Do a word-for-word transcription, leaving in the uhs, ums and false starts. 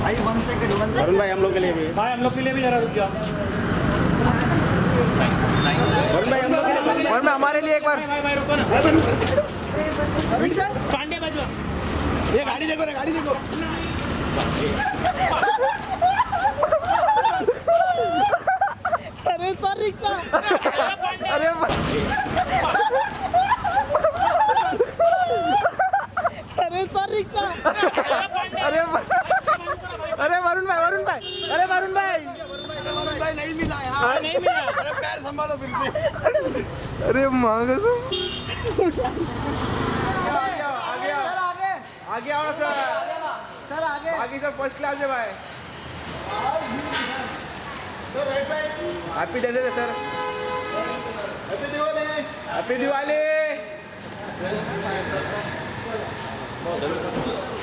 भाई one second one second Varun भाई हम लोग के लिए भी भाई हम लोग के लिए भी जरा रुक जाओ। वरुण भाई हम लोग के लिए वरुण भाई हमारे लिए एक बार भाई भाई रुको ना। पांडे बजवा ये गाड़ी देखो ना गाड़ी देखो अरे सर रिक्शा अरे अरे सर रिक्शा अरे अरे वरुण भाई वरुण भाई अरे वरुण भाई वरुण भाई नहीं मिला यार नहीं मिला। अरे पैर संभालो फिर से अरे माँ कसम आगे सर आगे आगे आओ सर सर आगे आगे सब फर्स्ट क्लास है भाई हैप्पी डे दे sir happy Diwali happy Diwali